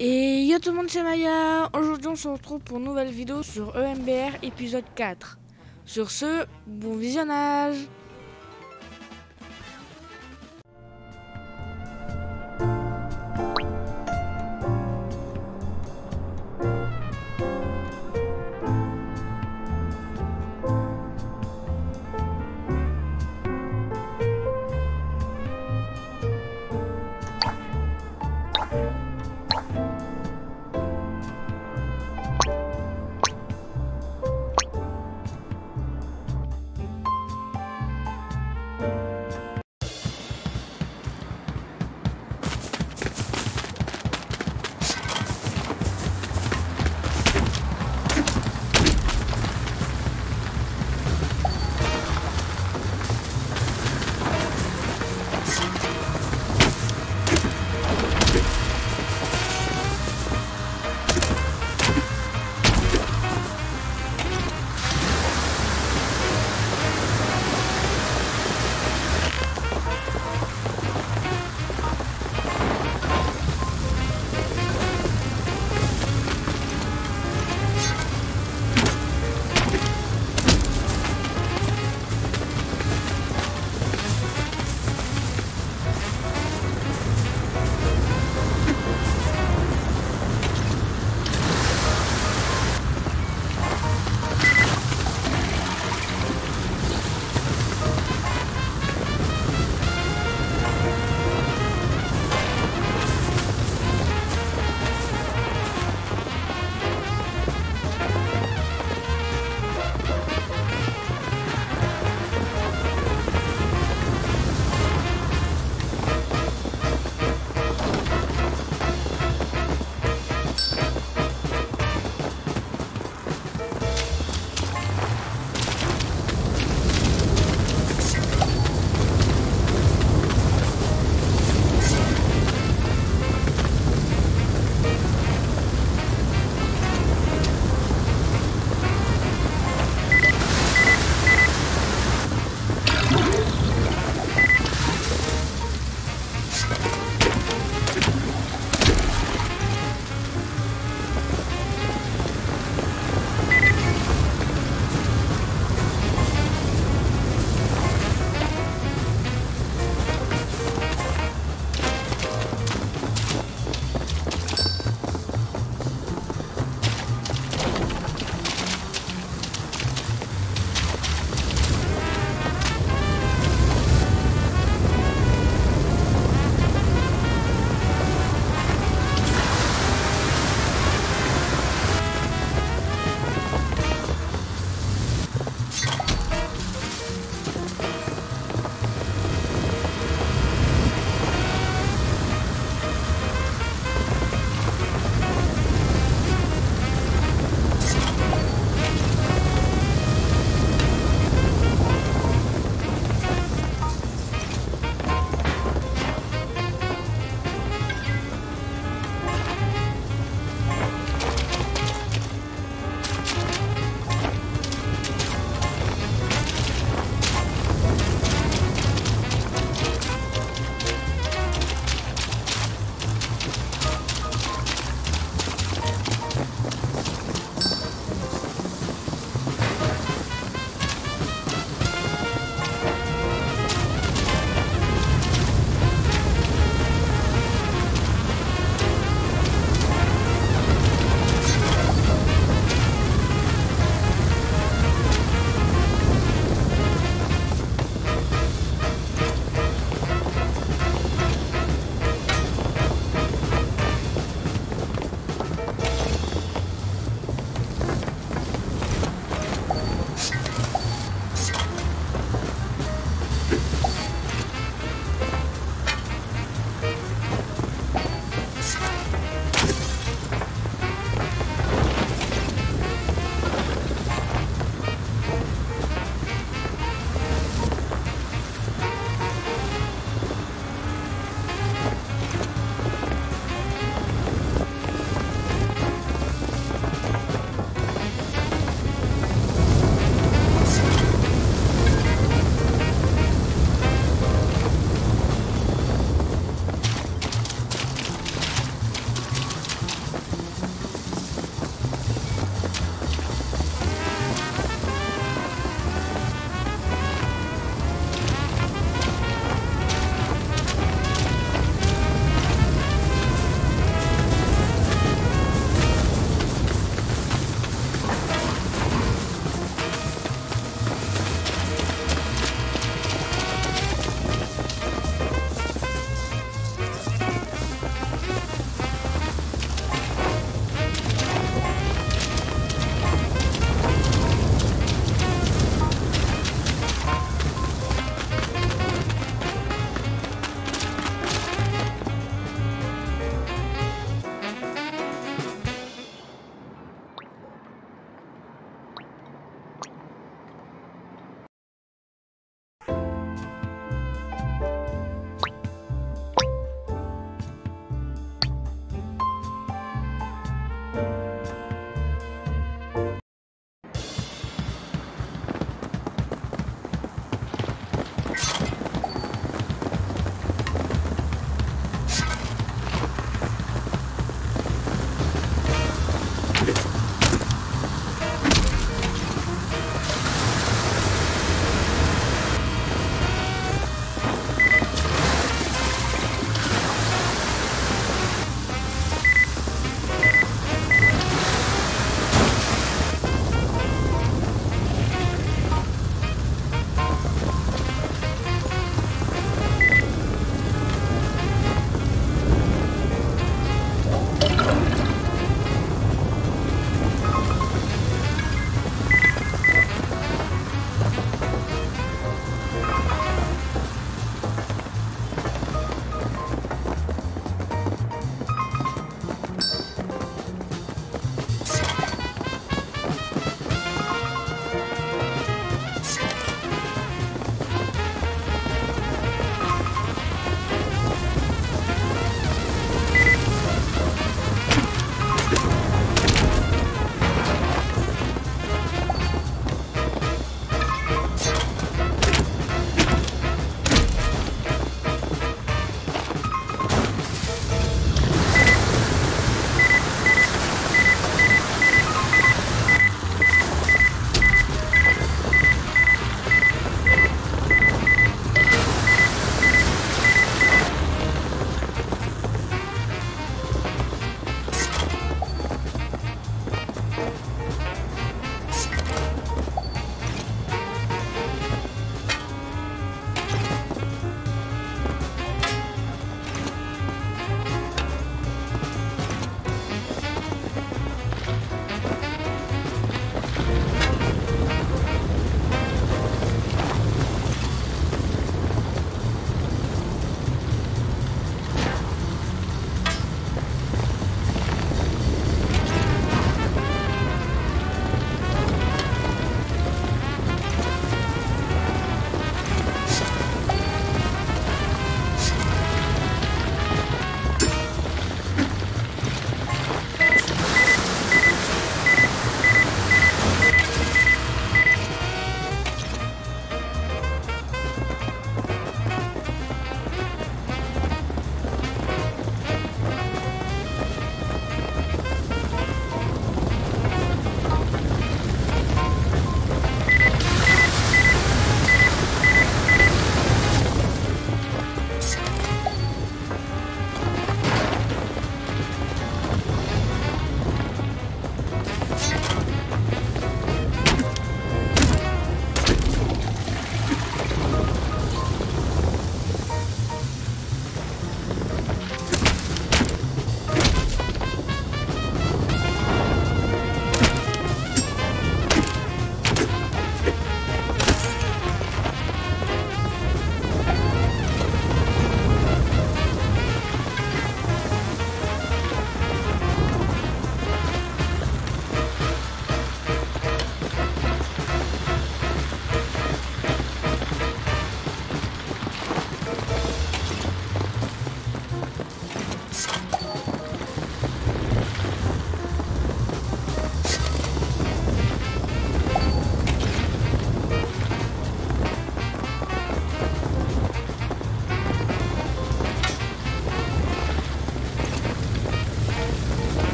Et yo tout le monde, c'est Maya. Aujourd'hui on se retrouve pour une nouvelle vidéo sur EMBR épisode 4. Sur ce, bon visionnage.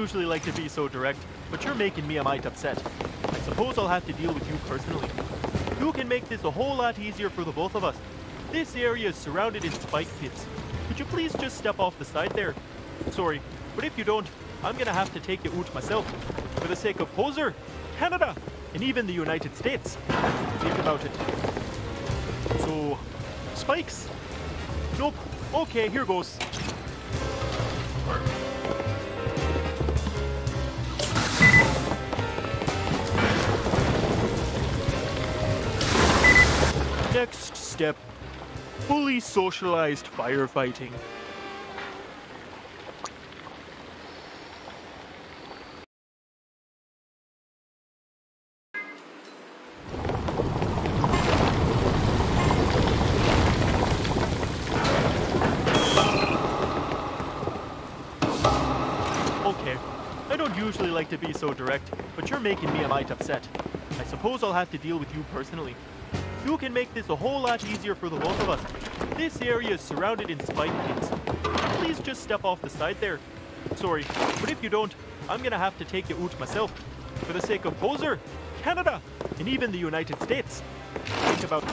usually like to be so direct, but you're making me a mite upset. I suppose I'll have to deal with you personally. You can make this a whole lot easier for the both of us. This area is surrounded in spike pits. Could you please just step off the side there? Sorry, but if you don't, I'm gonna have to take you out myself. For the sake of Poser, Canada, and even the United States. Think about it. So, spikes? Nope. Okay, here goes. Next step, fully socialized firefighting. Okay, I don't usually like to be so direct, but you're making me a mite upset. I suppose I'll have to deal with you personally. You can make this a whole lot easier for the both of us. This area is surrounded in spike pits. Please just step off the side there. Sorry, but if you don't, I'm gonna have to take you out myself. For the sake of Poser, Canada, and even the United States. Think about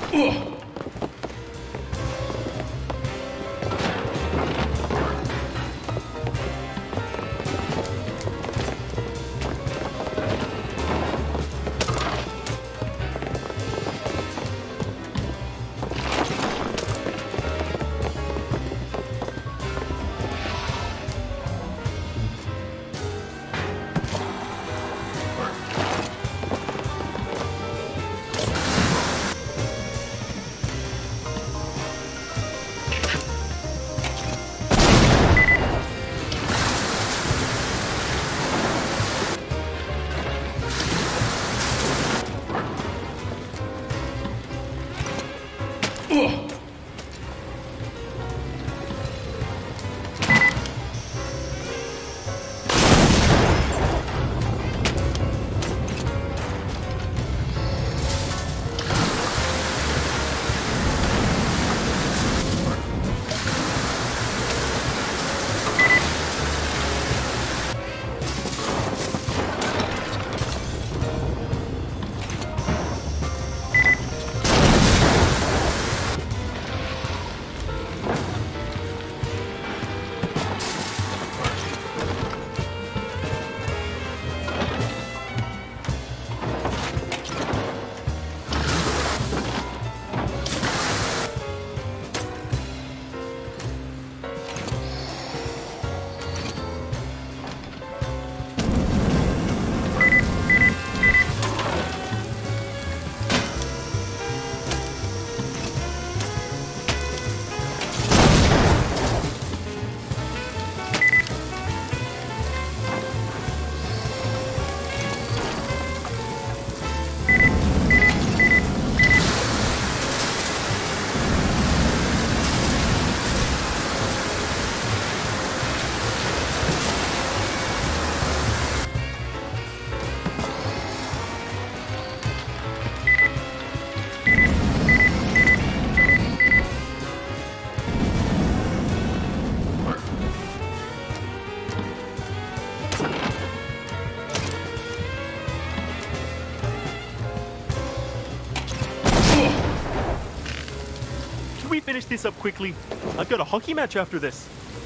finish this up quickly. I've got a hockey match after this.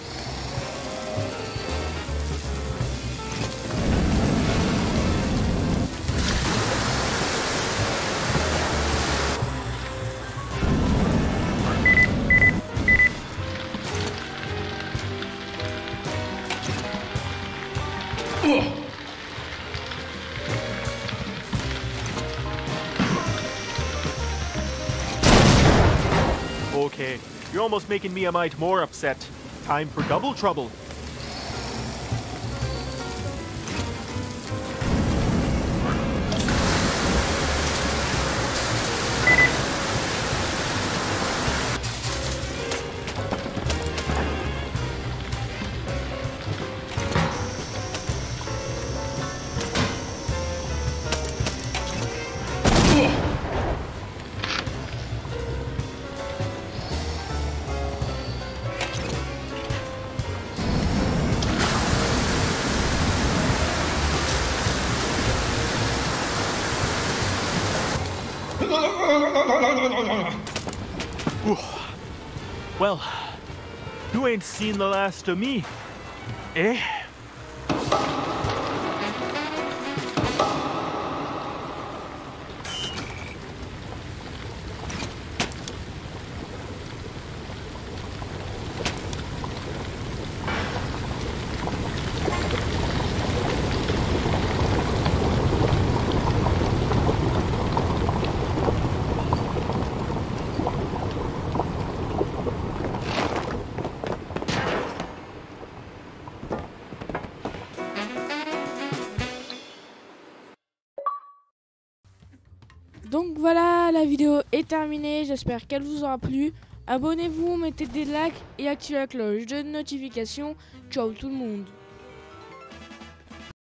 Okay, you're almost making me a mite more upset. Time for double trouble. Whew. Well, you ain't seen the last of me, eh? Donc voilà, la vidéo est terminée, j'espère qu'elle vous aura plu. Abonnez-vous, mettez des likes et activez la cloche de notification. Ciao tout le monde.